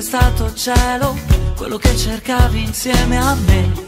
sempre stato cielo, quello che cercavi insieme a me.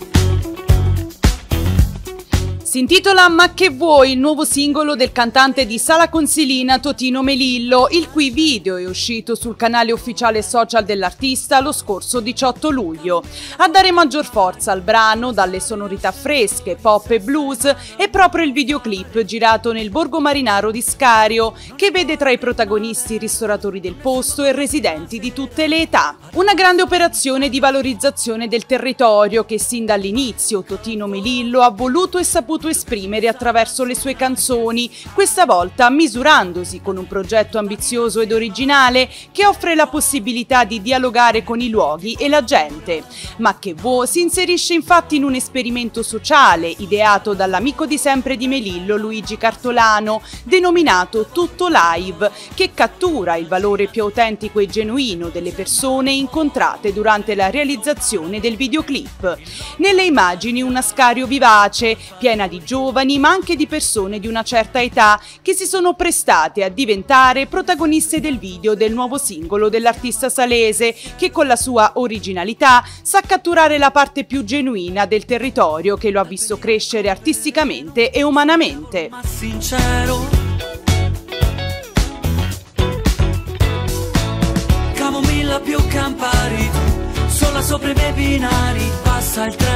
Si intitola Ma che vuoi, il nuovo singolo del cantante di Sala Consilina Totino Melillo, il cui video è uscito sul canale ufficiale social dell'artista lo scorso 18 luglio. A dare maggior forza al brano, dalle sonorità fresche, pop e blues, è proprio il videoclip girato nel borgo marinaro di Scario, che vede tra i protagonisti ristoratori del posto e residenti di tutte le età. Una grande operazione di valorizzazione del territorio che sin dall'inizio Totino Melillo ha voluto e saputo esprimere attraverso le sue canzoni, questa volta misurandosi con un progetto ambizioso ed originale che offre la possibilità di dialogare con i luoghi e la gente. Ma che vuoi si inserisce infatti in un esperimento sociale ideato dall'amico di sempre di Melillo, Luigi Cartolano, denominato Tutto Live, che cattura il valore più autentico e genuino delle persone incontrate durante la realizzazione del videoclip. Nelle immagini una Scario vivace, piena di giovani ma anche di persone di una certa età che si sono prestate a diventare protagoniste del video del nuovo singolo dell'artista salese, che con la sua originalità sa catturare la parte più genuina del territorio che lo ha visto crescere artisticamente e umanamente. Ma sincero, camomilla più Campari, sola sopra i miei binari, passa il treno